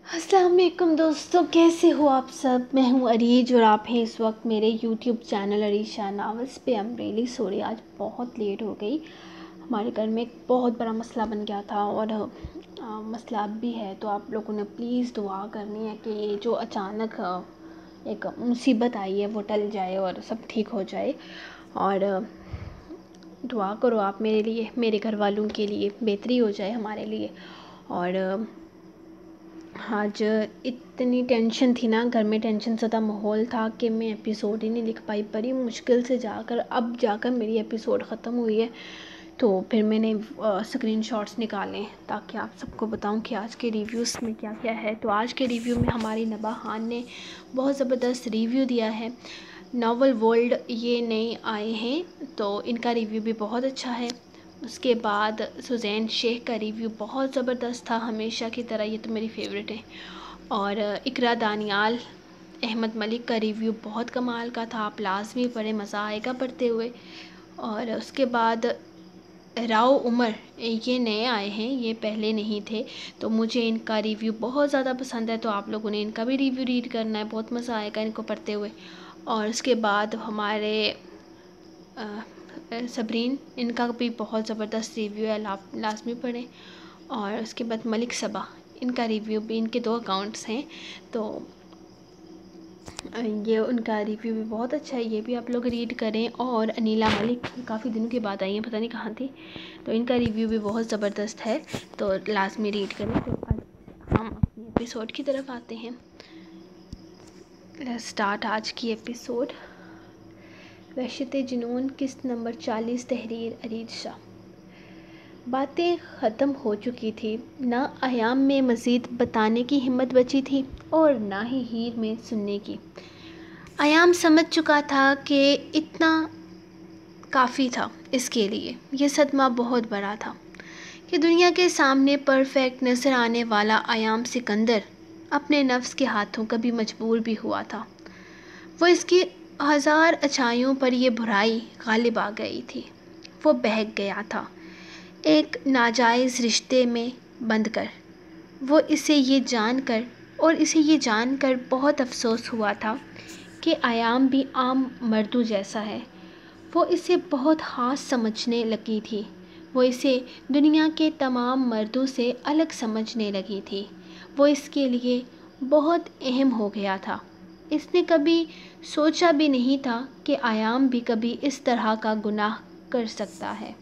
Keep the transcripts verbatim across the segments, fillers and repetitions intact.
السلام علیکم دوستوں، کیسے ہو آپ سب؟ میں ہوں عریج اور آپ ہیں اس وقت میرے یوٹیوب چینل عریشہ ناولس پہ۔ ایم ریلی سوری، آج بہت لیٹ ہو گئی۔ ہمارے گھر میں ایک بہت بڑا مسئلہ بن گیا تھا اور مسئلہ اب بھی ہے، تو آپ لوگوں نے پلیز دعا کرنی ہے کہ یہ جو اچانک ایک مصیبت آئی ہے وہ ٹل جائے اور سب ٹھیک ہو جائے۔ اور دعا کرو آپ میرے لیے، میرے گھر والوں کے لیے، بہتری ہو جائے ہمارے لیے۔ اور آج اتنی ٹینشن تھی نا، گھر میں ٹینشن زدہ ماحول تھا کہ میں ایپیسوڈ ہی نہیں لکھ پائی۔ بڑی مشکل سے جا کر اب جا کر میری ایپیسوڈ ختم ہوئی ہے، تو پھر میں نے اسکرین شاٹس نکالے تاکہ آپ سب کو بتاؤں کہ آج کے ریویوز میں کیا کیا ہے۔ تو آج کے ریویو میں ہماری نبا خان نے بہت زبردست ریویو دیا ہے۔ ناول ورلڈ یہ نئے آئے ہیں تو ان کا ریویو بھی بہت اچھا ہے۔ اس کے بعد سوزین شیخ کا ریویو بہت زبردست تھا، ہمیشہ کی طرح، یہ تو میری فیوریٹ ہے۔ اور اقرا دانیال احمد ملک کا ریویو بہت کمال کا تھا، آپ لازمی پڑھیں، مزہ آئے گا پڑھتے ہوئے۔ اور اس کے بعد راؤ عمر یہ نئے آئے ہیں، یہ پہلے نہیں تھے، تو مجھے ان کا ریویو بہت زیادہ پسند ہے، تو آپ لوگوں نے ان کا بھی ریویو ریڈ کرنا ہے، بہت مزہ آئے گا ان کو پڑھتے ہوئے۔ اور اس کے بعد ہمارے صبرین، ان کا بھی بہت زبردست ریویو ہے، لازمی پڑھیں۔ اور اس کے بعد ملک صبا، ان کا ریویو بھی، ان کے دو اکاؤنٹس ہیں، تو یہ ان کا ریویو بھی بہت اچھا ہے، یہ بھی آپ لوگ ریڈ کریں۔ اور انیلا ملک کافی دنوں کے بعد آئی ہیں، پتہ نہیں کہاں تھی، تو ان کا ریویو بھی بہت زبردست ہے، تو لازمی ریڈ کریں۔ تو ہم اپنی ایپیسوڈ کی طرف آتے ہیں، سٹارٹ آج کی ایپیسوڈ۔ وحشت جنون، قسط نمبر چالیس، تحریر عریج شاہ۔ باتیں ختم ہو چکی تھی، نہ ایام میں مزید بتانے کی ہمت بچی تھی اور نہ ہی ہیر میں سننے کی۔ ایام سمجھ چکا تھا کہ اتنا کافی تھا اس کے لیے، یہ صدمہ بہت بڑا تھا کہ دنیا کے سامنے پرفیکٹ نظر آنے والا ایام سکندر اپنے نفس کے ہاتھوں کبھی مجبور بھی ہوا تھا۔ وہ اس کی ہزار اچھائیوں پر یہ برائی غالب آ گئی تھی، وہ بہک گیا تھا ایک ناجائز رشتے میں بندھ کر۔ وہ اسے یہ جان کر اور اسے یہ جان کر بہت افسوس ہوا تھا کہ ایام بھی عام مردوں جیسا ہے۔ وہ اسے بہت خاص سمجھنے لگی تھی، وہ اسے دنیا کے تمام مردوں سے الگ سمجھنے لگی تھی، وہ اس کے لیے بہت اہم ہو گیا تھا۔ اس نے کبھی سوچا بھی نہیں تھا کہ ایام بھی کبھی اس طرح کا گناہ کر سکتا ہے۔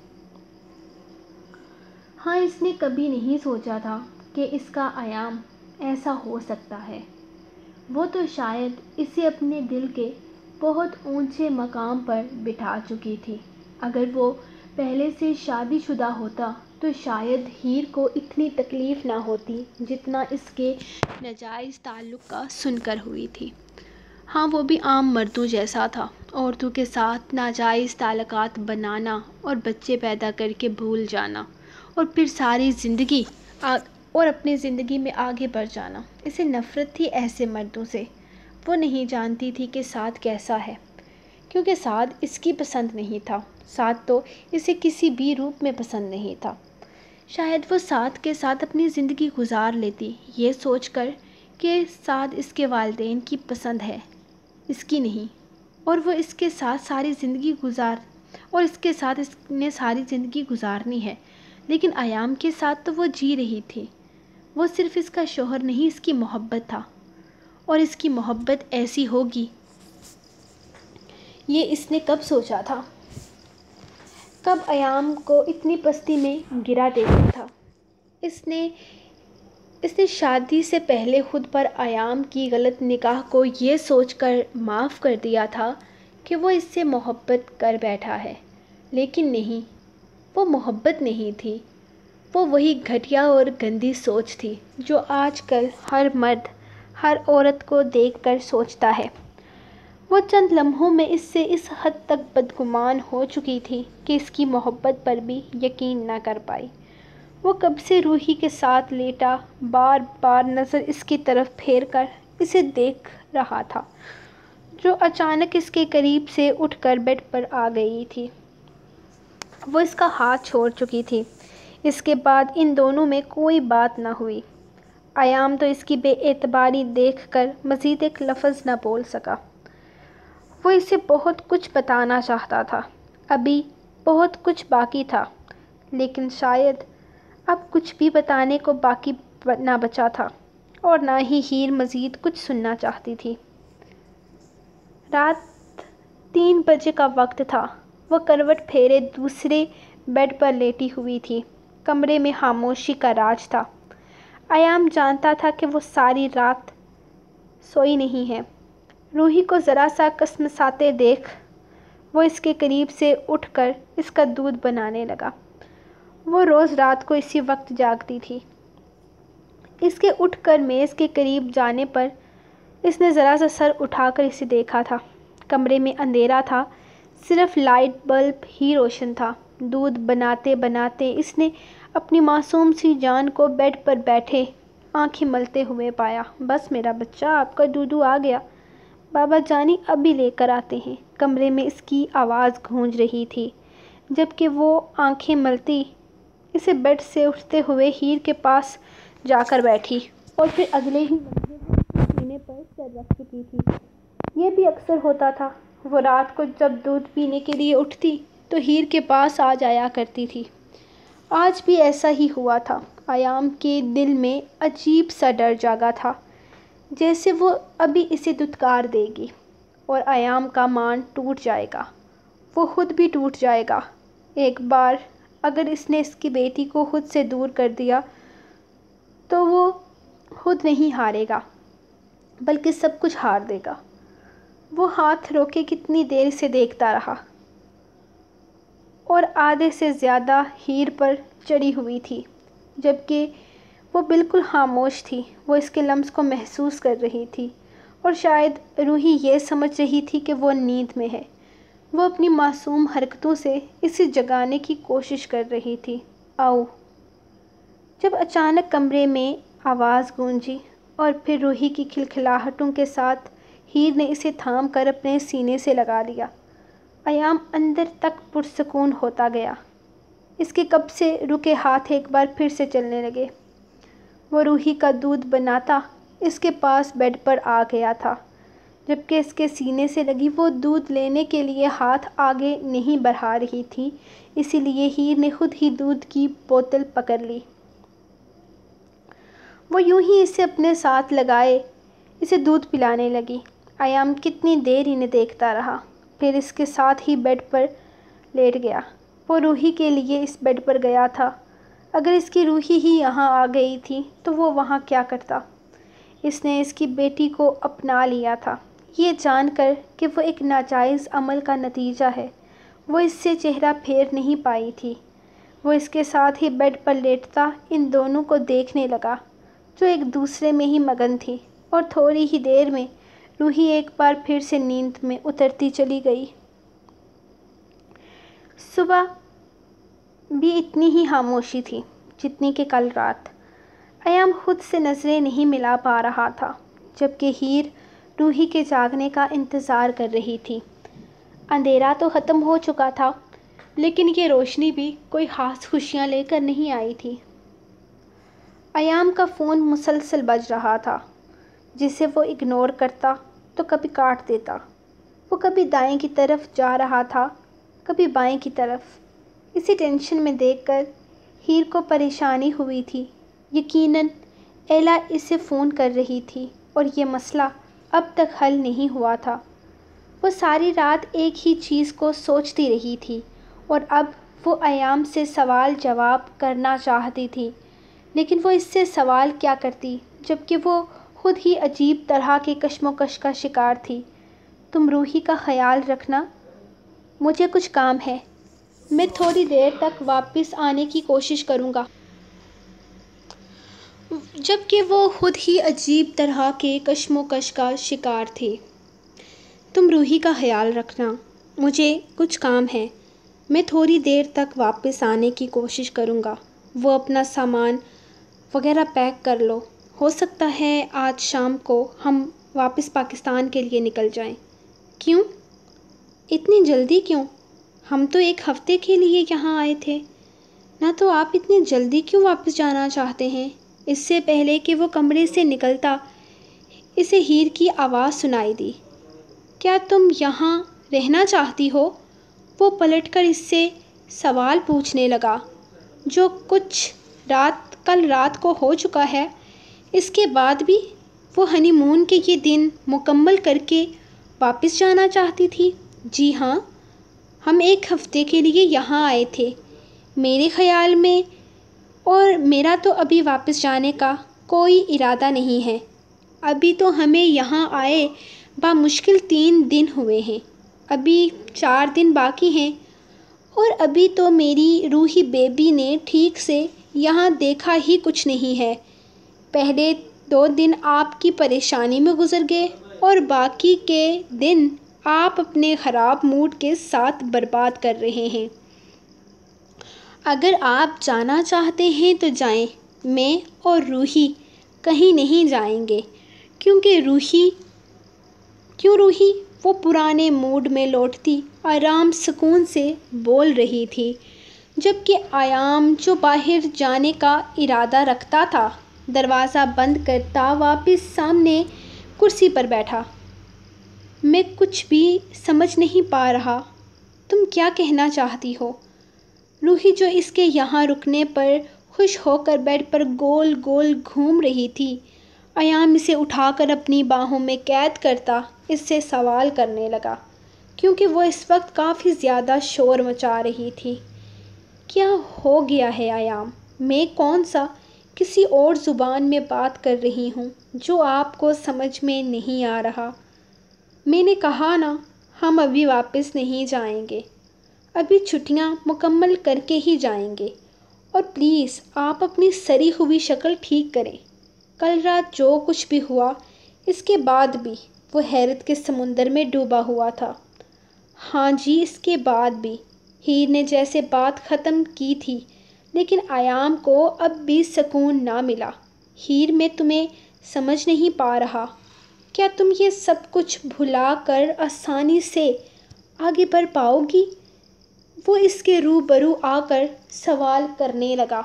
ہاں، اس نے کبھی نہیں سوچا تھا کہ اس کا ایام ایسا ہو سکتا ہے۔ وہ تو شاید اسے اپنے دل کے بہت اونچے مقام پر بٹھا چکی تھی۔ اگر وہ پہلے سے شادی شدہ ہوتا تو شاید ہیر کو اتنی تکلیف نہ ہوتی جتنا اس کے ناجائز تعلق کا سن کر ہوئی تھی۔ ہاں، وہ بھی عام مردوں جیسا تھا، عورتوں کے ساتھ ناجائز تعلقات بنانا اور بچے پیدا کر کے بھول جانا اور پھر ساری زندگی اور اپنی زندگی میں آگے بڑھ جانا۔ اسے نفرت تھی ایسے مردوں سے۔ وہ نہیں جانتی تھی کہ سعد کیسا ہے، کیونکہ سعد اس کی پسند نہیں تھا، سعد تو اسے کسی بھی روپ میں پسند نہیں تھا۔ شاید وہ سعد کے ساتھ اپنی زندگی گزار لیتی یہ سوچ کر کہ سعد اس کے والدین کی پسند ہے، اس کی نہیں، اور وہ اس کے ساتھ ساری زندگی گزار اور اس کے ساتھ اس نے ساری زندگی گزارنی ہے۔ لیکن ایام کے ساتھ تو وہ جی رہی تھی، وہ صرف اس کا شوہر نہیں، اس کی محبت تھا، اور اس کی محبت ایسی ہوگی یہ اس نے کب سوچا تھا؟ کب ایام کو اتنی پستی میں گرا دیکھا تھا؟ اس نے اس نے شادی سے پہلے خود پر ایام کی غلط نگاہ کو یہ سوچ کر معاف کر دیا تھا کہ وہ اس سے محبت کر بیٹھا ہے، لیکن نہیں، وہ محبت نہیں تھی، وہ وہی گھٹیا اور گندی سوچ تھی جو آج کل ہر مرد ہر عورت کو دیکھ کر سوچتا ہے۔ وہ چند لمحوں میں اس سے اس حد تک بدگمان ہو چکی تھی کہ اس کی محبت پر بھی یقین نہ کر پائی۔ وہ کب سے روحی کے ساتھ لیٹا بار بار نظر اس کی طرف پھیر کر اسے دیکھ رہا تھا، جو اچانک اس کے قریب سے اٹھ کر بیڈ پر آ گئی تھی۔ وہ اس کا ہاتھ چھوڑ چکی تھی۔ اس کے بعد ان دونوں میں کوئی بات نہ ہوئی۔ ایام تو اس کی بے اعتباری دیکھ کر مزید ایک لفظ نہ بول سکا۔ وہ اسے بہت کچھ بتانا چاہتا تھا، ابھی بہت کچھ باقی تھا، لیکن شاید اب کچھ بھی بتانے کو باقی نہ بچا تھا، اور نہ ہی ہیر مزید کچھ سننا چاہتی تھی۔ رات تین بجے کا وقت تھا۔ وہ کروٹ پھیرے دوسرے بیڈ پر لیٹی ہوئی تھی۔ کمرے میں خاموشی کا راج تھا۔ ایام جانتا تھا کہ وہ ساری رات سوئی نہیں ہے۔ روحی کو ذرا سا کسمساتے دیکھ وہ اس کے قریب سے اٹھ کر اس کا دودھ بنانے لگا۔ وہ روز رات کو اسی وقت جاگتی تھی۔ اس کے اٹھ کر میز کے قریب جانے پر اس نے ذرا سا سر اٹھا کر اسے دیکھا تھا۔ کمرے میں اندھیرا تھا، صرف لائٹ بلب ہی روشن تھا۔ دودھ بناتے بناتے اس نے اپنی معصوم سی جان کو بیڈ پر بیٹھے آنکھیں ملتے ہوئے پایا۔ بس میرا بچہ، آپ کا دودھ آ گیا، بابا جانی ابھی لے کر آتے ہیں۔ کمرے میں اس کی آواز گونج رہی تھی، جبکہ وہ آنکھیں ملتی اسے بیڈ سے اٹھتے ہوئے ہیر کے پاس جا کر بیٹھی، اور پھر اگلے ہی لمحے وہ اس کے سینے پر سر رکھ چکی تھی۔ یہ بھی اکثر ہوتا تھا، وہ رات کو جب دودھ پینے کے لیے اٹھتی تو ہیر کے پاس آ جایا کرتی تھی۔ آج بھی ایسا ہی ہوا تھا۔ ایام کے دل میں عجیب سا ڈر جاگا تھا، جیسے وہ ابھی اسے دھتکار دے گی اور ایام کا مان ٹوٹ جائے گا، وہ خود بھی ٹوٹ جائے گا۔ ایک بار اگر اس نے اس کی بیٹی کو خود سے دور کر دیا تو وہ خود نہیں ہارے گا، بلکہ سب کچھ ہار دے گا۔ وہ ہاتھ روکے کتنی دیر اسے دیکھتا رہا، اور آدھے سے زیادہ ہیر پر چڑھی ہوئی تھی، جبکہ وہ بالکل خاموش تھی۔ وہ اس کے لمس کو محسوس کر رہی تھی، اور شاید روحی یہ سمجھ رہی تھی کہ وہ نیند میں ہے۔ وہ اپنی معصوم حرکتوں سے اسے جگانے کی کوشش کر رہی تھی۔ آؤ! جب اچانک کمرے میں آواز گونجی، اور پھر روحی کی کھلکھلاہٹوں کے ساتھ ہیر نے اسے تھام کر اپنے سینے سے لگا لیا۔ ایام اندر تک پرسکون ہوتا گیا۔ اس کے کب سے رکے ہاتھ ایک بار پھر سے چلنے لگے۔ وہ روحی کا دودھ بناتا اس کے پاس بیڈ پر آ گیا تھا، جبکہ اس کے سینے سے لگی وہ دودھ لینے کے لیے ہاتھ آگے نہیں بڑھا رہی تھی، اسی لیے ہیر نے خود ہی دودھ کی بوتل پکڑ لی۔ وہ یوں ہی اسے اپنے ساتھ لگائے اسے دودھ پلانے لگی۔ ایام کتنی دیر انہیں دیکھتا رہا، پھر اس کے ساتھ ہی بیڈ پر لیٹ گیا۔ وہ روحی کے لیے اس بیڈ پر گیا تھا۔ اگر اس کی روحی ہی یہاں آ گئی تھی تو وہ وہاں کیا کرتا؟ اس نے اس کی بیٹی کو اپنا لیا تھا، یہ جان کر کہ وہ ایک ناجائز عمل کا نتیجہ ہے۔ وہ اس سے چہرہ پھیر نہیں پائی تھی۔ وہ اس کے ساتھ ہی بیڈ پر لیٹتا ان دونوں کو دیکھنے لگا، جو ایک دوسرے میں ہی مگن تھی، اور تھوڑی ہی دیر میں روحی ایک بار پھر سے نیند میں اترتی چلی گئی۔ صبح بھی اتنی ہی خاموشی تھی جتنی کہ کل رات۔ ایام خود سے نظریں نہیں ملا پا رہا تھا، جبکہ ہیر روحی کے جاگنے کا انتظار کر رہی تھی۔ اندھیرا تو ختم ہو چکا تھا، لیکن یہ روشنی بھی کوئی خاص خوشیاں لے کر نہیں آئی تھی۔ ایام کا فون مسلسل بج رہا تھا، جسے وہ اگنور کرتا تو کبھی کاٹ دیتا۔ وہ کبھی دائیں کی طرف جا رہا تھا، کبھی بائیں کی طرف۔ اسی ٹینشن میں دیکھ کر ہیر کو پریشانی ہوئی تھی۔ یقیناً ایلا اسے فون کر رہی تھی، اور یہ مسئلہ اب تک حل نہیں ہوا تھا۔ وہ ساری رات ایک ہی چیز کو سوچتی رہی تھی، اور اب وہ ایام سے سوال جواب کرنا چاہتی تھی، لیکن وہ اس سے سوال کیا کرتی جبکہ وہ خود ہی عجیب طرح کے کشم و کش کا شکار تھی۔ تم روحی کا خیال رکھنا، مجھے کچھ کام ہے، میں تھوڑی دیر تک واپس آنے کی کوشش کروں گا۔ جبکہ وہ خود ہی عجیب طرح کے کشم و کش کا شکار تھی۔ تم روحی کا خیال رکھنا، مجھے کچھ کام ہے، میں تھوڑی دیر تک واپس آنے کی کوشش کروں گا۔ وہ اپنا سامان وغیرہ پیک کر لو، ہو سکتا ہے آج شام کو ہم واپس پاکستان کے لیے نکل جائیں۔ کیوں؟ اتنی جلدی کیوں؟ ہم تو ایک ہفتے کے لیے یہاں آئے تھے۔ نہ تو آپ اتنی جلدی کیوں واپس جانا چاہتے ہیں؟ اس سے پہلے کہ وہ کمرے سے نکلتا اسے ہیر کی آواز سنائی دی۔ کیا تم یہاں رہنا چاہتی ہو؟ وہ پلٹ کر اس سے سوال پوچھنے لگا جو کچھ رات کل رات کو ہو چکا ہے۔ اس کے بعد بھی وہ ہنی مون کے یہ دن مکمل کر کے واپس جانا چاہتی تھی۔ جی ہاں، ہم ایک ہفتے کے لیے یہاں آئے تھے میرے خیال میں، اور میرا تو ابھی واپس جانے کا کوئی ارادہ نہیں ہے۔ ابھی تو ہمیں یہاں آئے بامشکل تین دن ہوئے ہیں، ابھی چار دن باقی ہیں، اور ابھی تو میری روحی بیبی نے ٹھیک سے یہاں دیکھا ہی کچھ نہیں ہے۔ پہلے دو دن آپ کی پریشانی میں گزر گئے اور باقی کے دن آپ اپنے خراب موڈ کے ساتھ برباد کر رہے ہیں۔ اگر آپ جانا چاہتے ہیں تو جائیں، میں اور روحی کہیں نہیں جائیں گے۔ کیونکہ روحی کیوں روحی وہ پرانے موڈ میں لوٹتی آرام سکون سے بول رہی تھی، جبکہ ایام جو باہر جانے کا ارادہ رکھتا تھا دروازہ بند کرتا واپس سامنے کرسی پر بیٹھا۔ میں کچھ بھی سمجھ نہیں پا رہا، تم کیا کہنا چاہتی ہو؟ روحی جو اس کے یہاں رکنے پر خوش ہو کر بیڈ پر گول گول گھوم رہی تھی، ایام اسے اٹھا کر اپنی باہوں میں قید کرتا اس سے سوال کرنے لگا، کیونکہ وہ اس وقت کافی زیادہ شور مچا رہی تھی۔ کیا ہو گیا ہے ایام؟ میں کون سا کسی اور زبان میں بات کر رہی ہوں جو آپ کو سمجھ میں نہیں آ رہا؟ میں نے کہا نا، ہم ابھی واپس نہیں جائیں گے، ابھی چھٹیاں مکمل کر کے ہی جائیں گے، اور پلیز آپ اپنی سڑی ہوئی شکل ٹھیک کریں۔ کل رات جو کچھ بھی ہوا اس کے بعد بھی وہ حیرت کے سمندر میں ڈوبا ہوا تھا۔ ہاں جی، اس کے بعد بھی، ہیر نے جیسے بات ختم کی تھی، لیکن ایام کو اب بھی سکون نہ ملا۔ ہیر، میں تمہیں سمجھ نہیں پا رہا، کیا تم یہ سب کچھ بھلا کر آسانی سے آگے بڑھ پاؤ گی؟ وہ اس کے روبرو آ کر سوال کرنے لگا۔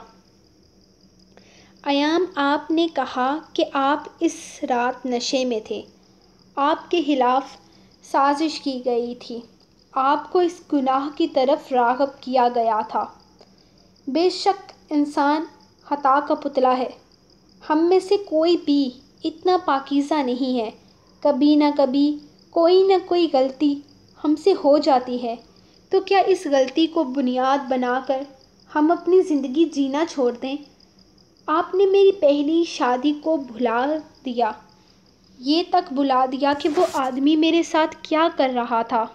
ایام، آپ نے کہا کہ آپ اس رات نشے میں تھے، آپ کے خلاف سازش کی گئی تھی، آپ کو اس گناہ کی طرف راغب کیا گیا تھا۔ بے شک انسان خطا کا پتلا ہے، ہم میں سے کوئی بھی اتنا پاکیزہ نہیں ہے، کبھی نہ کبھی کوئی نہ کوئی غلطی ہم سے ہو جاتی ہے، تو کیا اس غلطی کو بنیاد بنا کر ہم اپنی زندگی جینا چھوڑ دیں؟ آپ نے میری پہلی شادی کو بھلا دیا، یہ تک بھلا دیا کہ وہ آدمی میرے ساتھ کیا کر رہا تھا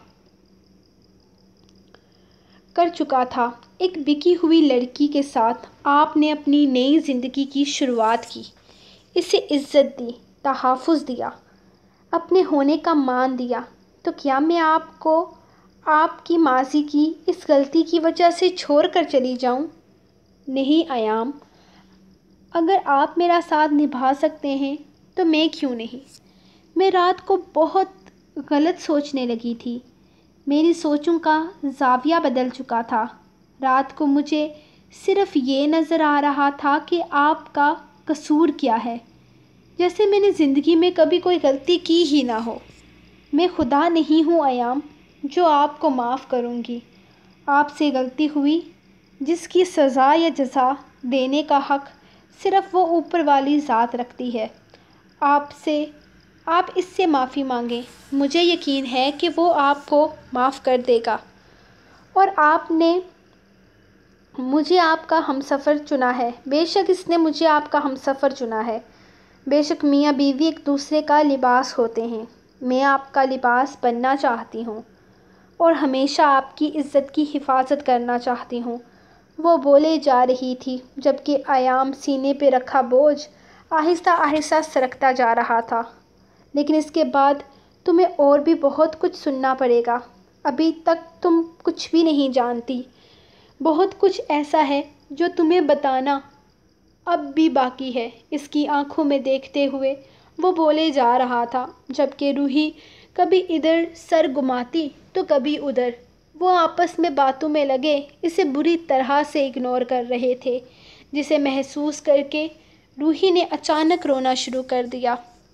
کر چکا تھا۔ ایک بکی ہوئی لڑکی کے ساتھ آپ نے اپنی نئی زندگی کی شروعات کی، اسے عزت دی، تحفظ دیا، اپنے ہونے کا مان دیا، تو کیا میں آپ کو آپ کی ماضی کی اس غلطی کی وجہ سے چھوڑ کر چلی جاؤں؟ نہیں ایام، اگر آپ میرا ساتھ نبھا سکتے ہیں تو میں کیوں نہیں؟ میں رات کو بہت غلط سوچنے لگی تھی، میری سوچوں کا زاویہ بدل چکا تھا۔ رات کو مجھے صرف یہ نظر آ رہا تھا کہ آپ کا قصور کیا ہے، جیسے میں نے زندگی میں کبھی کوئی غلطی کی ہی نہ ہو۔ میں خدا نہیں ہوں ایام جو آپ کو معاف کروں گی۔ آپ سے غلطی ہوئی جس کی سزا یا جزا دینے کا حق صرف وہ اوپر والی ذات رکھتی ہے۔ آپ سے آپ اس سے معافی مانگیں، مجھے یقین ہے کہ وہ آپ کو معاف کر دے گا، اور آپ نے مجھے آپ کا ہمسفر چنا ہے۔ بے شک اس نے مجھے آپ کا ہمسفر چنا ہے، بے شک میاں بیوی ایک دوسرے کا لباس ہوتے ہیں، میں آپ کا لباس بننا چاہتی ہوں اور ہمیشہ آپ کی عزت کی حفاظت کرنا چاہتی ہوں۔ وہ بولے جا رہی تھی جبکہ ایام سینے پہ رکھا بوجھ آہستہ آہستہ سرکتا جا رہا تھا۔ لیکن اس کے بعد تمہیں اور بھی بہت کچھ سننا پڑے گا، ابھی تک تم کچھ بھی نہیں جانتی، بہت کچھ ایسا ہے جو تمہیں بتانا اب بھی باقی ہے۔ اس کی آنکھوں میں دیکھتے ہوئے وہ بولے جا رہا تھا، جبکہ روحی کبھی ادھر سر گھماتی تو کبھی ادھر۔ وہ آپس میں باتوں میں لگے اسے بری طرح سے اگنور کر رہے تھے، جسے محسوس کر کے روحی نے اچانک رونا شروع کر دیا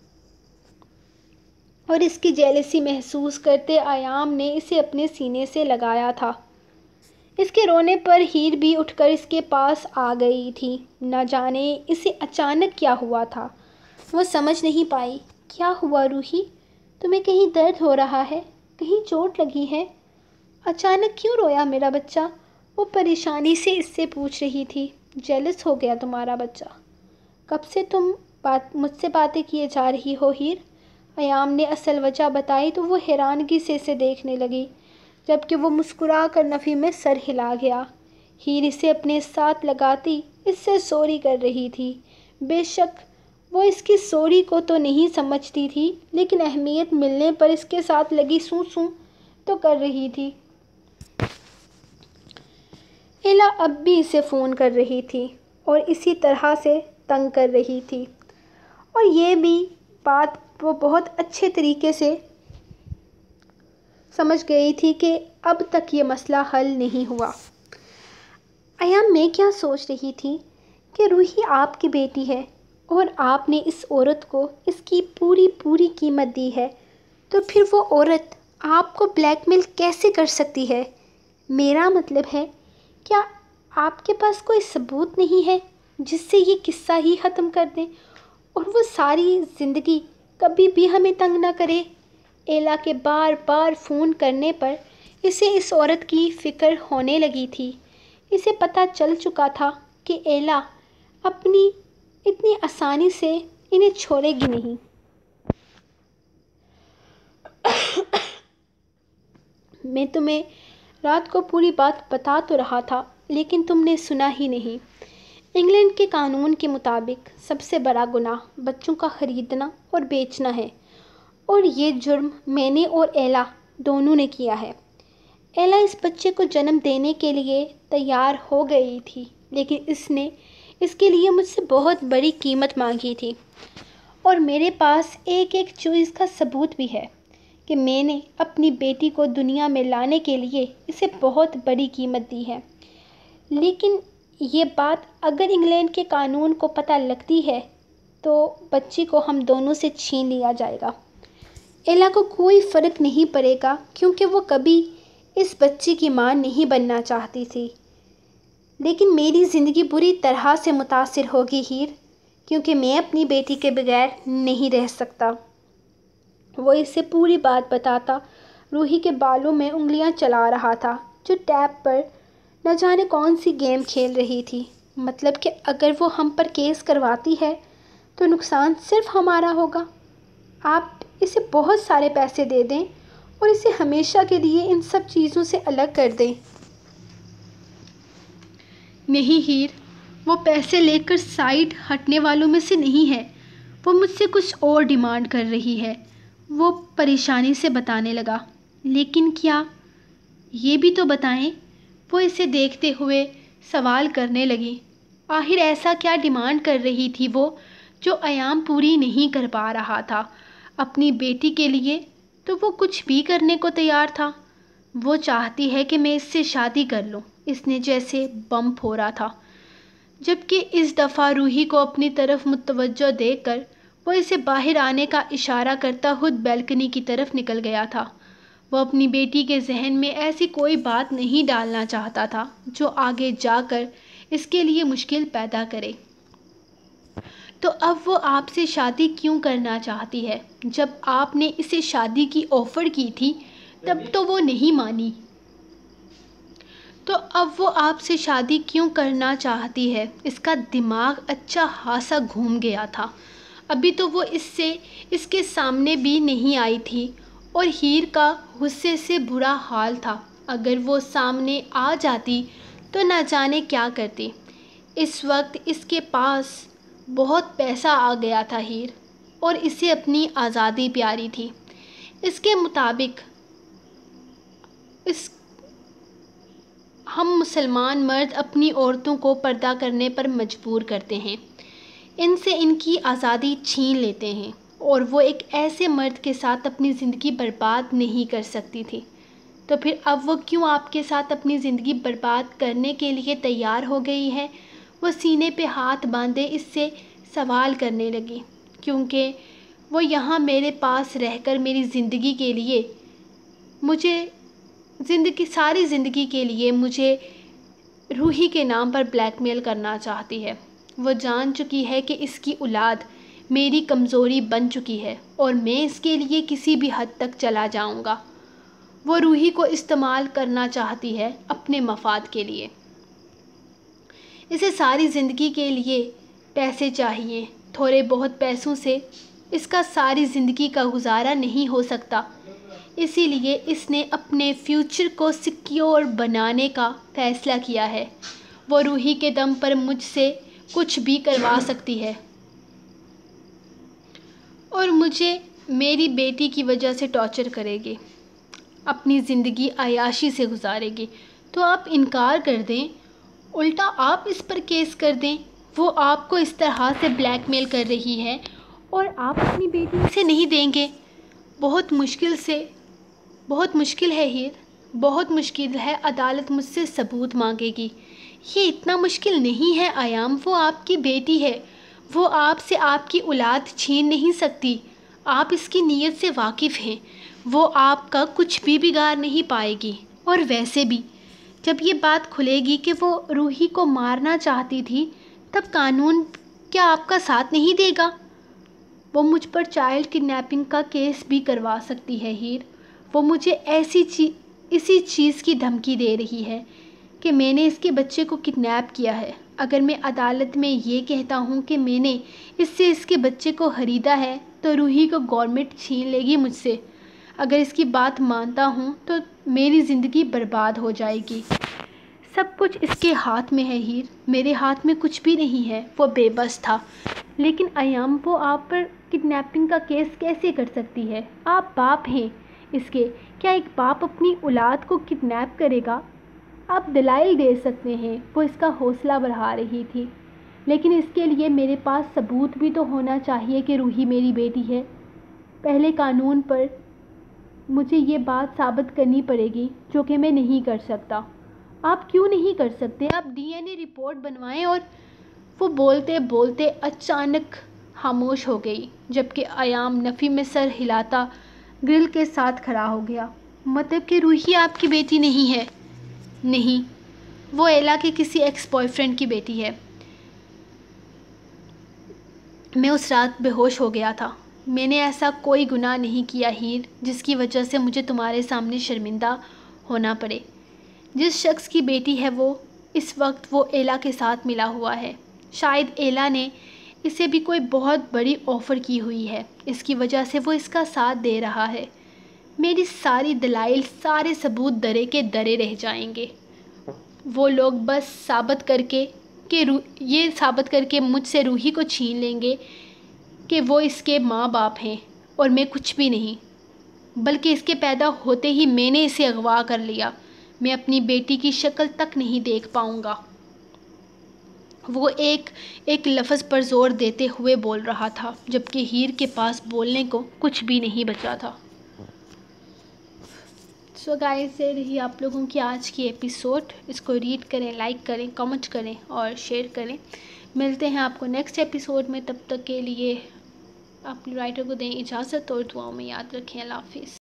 اور اس کی جیلسی محسوس کرتے ایام نے اسے اپنے سینے سے لگایا تھا۔ اس کے رونے پر ہیر بھی اٹھ کر اس کے پاس آ گئی تھی۔ نہ جانے اسے اچانک کیا ہوا تھا، وہ سمجھ نہیں پائی۔ کیا ہوا روحی؟ تمہیں کہیں درد ہو رہا ہے؟ کہیں چوٹ لگی ہے؟ اچانک کیوں رویا میرا بچہ؟ وہ پریشانی سے اس سے پوچھ رہی تھی۔ جیلس ہو گیا تمہارا بچہ۔ کب سے تم بات مجھ سے باتیں کیے جا رہی ہو ہیر؟ ایام نے اصل وجہ بتائی تو وہ حیرانگی سے اسے دیکھنے لگی، جبکہ وہ مسکرا کر نفی میں سر ہلا گیا۔ ہیر اسے اپنے ساتھ لگاتی اس سے سوری کر رہی تھی۔ بے شک وہ اس کی سوری کو تو نہیں سمجھتی تھی، لیکن اہمیت ملنے پر اس کے ساتھ لگی سوں سوں تو کر رہی تھی۔ ایلا اب بھی اسے فون کر رہی تھی اور اسی طرح سے تنگ کر رہی تھی، اور یہ بھی بات وہ بہت اچھے طریقے سے سمجھ گئی تھی کہ اب تک یہ مسئلہ حل نہیں ہوا۔ ایام میں کیا سوچ رہی تھی کہ روحی آپ کی بیٹی ہے اور آپ نے اس عورت کو اس کی پوری پوری قیمت دی ہے، تو پھر وہ عورت آپ کو بلیک میل کیسے کر سکتی ہے؟ میرا مطلب ہے، کیا آپ کے پاس کوئی ثبوت نہیں ہے جس سے یہ قصہ ہی ختم کر دیں اور وہ ساری زندگی کبھی بھی ہمیں تنگ نہ کرے؟ ایلا کے بار بار فون کرنے پر اسے اس عورت کی فکر ہونے لگی تھی۔ اسے پتہ چل چکا تھا کہ ایلا اپنی اتنی آسانی سے انہیں چھوڑے گی نہیں۔ میں تمہیں رات کو پوری بات بتا تو رہا تھا، لیکن تم نے سنا ہی نہیں۔ انگلینڈ کے قانون کے مطابق سب سے بڑا گناہ بچوں کا خریدنا اور بیچنا ہے، اور یہ جرم میں نے اور ایلا دونوں نے کیا ہے۔ ایلا اس بچے کو جنم دینے کے لیے تیار ہو گئی تھی، لیکن اس نے اس کے لیے مجھ سے بہت بڑی قیمت مانگی تھی، اور میرے پاس ایک ایک چیز کا ثبوت بھی ہے کہ میں نے اپنی بیٹی کو دنیا میں لانے کے لیے اسے بہت بڑی قیمت دی ہے۔ لیکن یہ بات اگر انگلینڈ کے قانون کو پتہ لگتی ہے تو بچی کو ہم دونوں سے چھین لیا جائے گا۔ ایلا کو کوئی فرق نہیں پڑے گا، کیونکہ وہ کبھی اس بچی کی ماں نہیں بننا چاہتی تھی، لیکن میری زندگی بری طرح سے متاثر ہوگی ہیر، کیونکہ میں اپنی بیٹی کے بغیر نہیں رہ سکتا۔ وہ اسے پوری بات بتاتا روحی کے بالوں میں انگلیاں چلا رہا تھا، جو ٹیب پر نہ جانے کون سی گیم کھیل رہی تھی۔ مطلب کہ اگر وہ ہم پر کیس کرواتی ہے تو نقصان صرف ہمارا ہوگا۔ آپ اسے بہت سارے پیسے دے دیں اور اسے ہمیشہ کے لیے ان سب چیزوں سے الگ کر دیں۔ نہیں ہیر، وہ پیسے لے کر سائڈ ہٹنے والوں میں سے نہیں ہے۔ وہ مجھ سے کچھ اور ڈیمانڈ کر رہی ہے، وہ پریشانی سے بتانے لگا۔ لیکن کیا؟ یہ بھی تو بتائیں، وہ اسے دیکھتے ہوئے سوال کرنے لگی۔ آخر ایسا کیا ڈیمانڈ کر رہی تھی وہ جو ایام پوری نہیں کر پا رہا تھا؟ اپنی بیٹی کے لیے تو وہ کچھ بھی کرنے کو تیار تھا۔ وہ چاہتی ہے کہ میں اس سے شادی کر لوں، اس نے جیسے بم پھوڑا تھا، جبکہ اس دفعہ روحی کو اپنی طرف متوجہ دیکھ کر وہ اسے باہر آنے کا اشارہ کرتا خود بیلکنی کی طرف نکل گیا تھا۔ وہ اپنی بیٹی کے ذہن میں ایسی کوئی بات نہیں ڈالنا چاہتا تھا جو آگے جا کر اس کے لیے مشکل پیدا کرے۔ تو اب وہ آپ سے شادی کیوں کرنا چاہتی ہے؟ جب آپ نے اسے شادی کی آفر کی تھی تب تو وہ نہیں مانی، تو اب وہ آپ سے شادی کیوں کرنا چاہتی ہے؟ اس کا دماغ اچھا خاصا گھوم گیا تھا۔ ابھی تو وہ اس سے اس کے سامنے بھی نہیں آئی تھی، اور ہیر کا غصے سے برا حال تھا۔ اگر وہ سامنے آ جاتی تو نہ جانے کیا کرتی۔ اس وقت اس کے پاس بہت پیسہ آ گیا تھا ہیر، اور اسے اپنی آزادی پیاری تھی۔ اس کے مطابق اس ہم مسلمان مرد اپنی عورتوں کو پردہ کرنے پر مجبور کرتے ہیں، ان سے ان کی آزادی چھین لیتے ہیں، اور وہ ایک ایسے مرد کے ساتھ اپنی زندگی برباد نہیں کر سکتی تھی۔ تو پھر اب وہ کیوں آپ کے ساتھ اپنی زندگی برباد کرنے کے لیے تیار ہو گئی ہے؟ وہ سینے پہ ہاتھ باندھے اس سے سوال کرنے لگی، کیونکہ وہ یہاں میرے پاس رہ کر میری زندگی کے لیے مجھے زندگی ساری زندگی کے لیے مجھے روحی کے نام پر بلیک میل کرنا چاہتی ہے۔ وہ جان چکی ہے کہ اس کی اولاد میری کمزوری بن چکی ہے اور میں اس کے لیے کسی بھی حد تک چلا جاؤں گا۔ وہ روحی کو استعمال کرنا چاہتی ہے اپنے مفاد کے لیے۔ اسے ساری زندگی کے لیے پیسے چاہیے، تھوڑے بہت پیسوں سے اس کا ساری زندگی کا گزارا نہیں ہو سکتا، اسی لیے اس نے اپنے فیوچر کو سیکیور بنانے کا فیصلہ کیا ہے۔ وہ روحی کے دم پر مجھ سے کچھ بھی کروا سکتی ہے اور مجھے میری بیٹی کی وجہ سے ٹارچر کرے گی، اپنی زندگی عیاشی سے گزارے گی۔ تو آپ انکار کر دیں، الٹا آپ اس پر کیس کر دیں۔ وہ آپ کو اس طرح سے بلیک میل کر رہی ہے اور آپ اپنی بیٹی سے نہیں دیں گے۔ بہت مشکل سے بہت مشکل ہے ہیر، بہت مشکل ہے۔ عدالت مجھ سے ثبوت مانگے گی۔ یہ اتنا مشکل نہیں ہے ایام، وہ آپ کی بیٹی ہے، وہ آپ سے آپ کی اولاد چھین نہیں سکتی۔ آپ اس کی نیت سے واقف ہیں، وہ آپ کا کچھ بھی بگاڑ نہیں پائے گی۔ اور ویسے بھی جب یہ بات کھلے گی کہ وہ روحی کو مارنا چاہتی تھی، تب قانون کیا آپ کا ساتھ نہیں دے گا؟ وہ مجھ پر چائلڈ کڈنیپنگ کا کیس بھی کروا سکتی ہے ہیر۔ وہ مجھے ایسی چیز اسی چیز کی دھمکی دے رہی ہے کہ میں نے اس کے بچے کو کڈنیپ کیا ہے۔ اگر میں عدالت میں یہ کہتا ہوں کہ میں نے اس سے اس کے بچے کو خریدا ہے تو روحی کو گورنمنٹ چھین لے گی مجھ سے۔ اگر اس کی بات مانتا ہوں تو میری زندگی برباد ہو جائے گی۔ سب کچھ اس کے ہاتھ میں ہے ہیر، میرے ہاتھ میں کچھ بھی نہیں ہے۔ وہ بے بس تھا۔ لیکن ایام، وہ آپ پر کڈنیپنگ کا کیس کیسے کر سکتی ہے؟ آپ باپ ہیں اس کے، کیا ایک باپ اپنی اولاد کو کڈنیپ کرے گا؟ آپ دلائل دے سکتے ہیں۔ وہ اس کا حوصلہ بڑھا رہی تھی، لیکن اس کے لیے میرے پاس ثبوت بھی تو ہونا چاہیے کہ روحی میری بیٹی ہے۔ پہلے قانون پر مجھے یہ بات ثابت کرنی پڑے گی، جو کہ میں نہیں کر سکتا۔ آپ کیوں نہیں کر سکتے؟ آپ ڈی این اے رپورٹ بنوائیں۔ اور وہ بولتے بولتے اچانک خاموش ہو گئی، جبکہ ایام نفی میں سر ہلاتا گرل کے ساتھ کھڑا ہو گیا۔ مطلب کہ روحی آپ کی بیٹی نہیں ہے؟ نہیں، وہ ایلا کے کسی ایکس بوائے فرینڈ کی بیٹی ہے۔ میں اس رات بے ہوش ہو گیا تھا۔ میں نے ایسا کوئی گناہ نہیں کیا ہیر، جس کی وجہ سے مجھے تمہارے سامنے شرمندہ ہونا پڑے۔ جس شخص کی بیٹی ہے وہ اس وقت وہ ایلا کے ساتھ ملا ہوا ہے۔ شاید ایلا نے اسے بھی کوئی بہت بڑی آفر کی ہوئی ہے، اس کی وجہ سے وہ اس کا ساتھ دے رہا ہے۔ میری ساری دلائل، سارے ثبوت درے کے درے رہ جائیں گے۔ وہ لوگ بس ثابت کر کے کہ یہ ثابت کر کے مجھ سے روحی کو چھین لیں گے کہ وہ اس کے ماں باپ ہیں اور میں کچھ بھی نہیں، بلکہ اس کے پیدا ہوتے ہی میں نے اسے اغوا کر لیا۔ میں اپنی بیٹی کی شکل تک نہیں دیکھ پاؤں گا۔ وہ ایک ایک لفظ پر زور دیتے ہوئے بول رہا تھا، جبکہ ہیر کے پاس بولنے کو کچھ بھی نہیں بچا تھا۔ سو گائز، یہ رہی آپ لوگوں کی آج کی ایپیسوڈ۔ اس کو ریڈ کریں، لائک کریں، کمنٹ کریں اور شیئر کریں۔ ملتے ہیں آپ کو نیکسٹ ایپیسوڈ میں، تب تک کے لیے اپنے رائٹر کو دیں اجازت اور دعاؤں میں یاد رکھیں۔ اللہ حافظ۔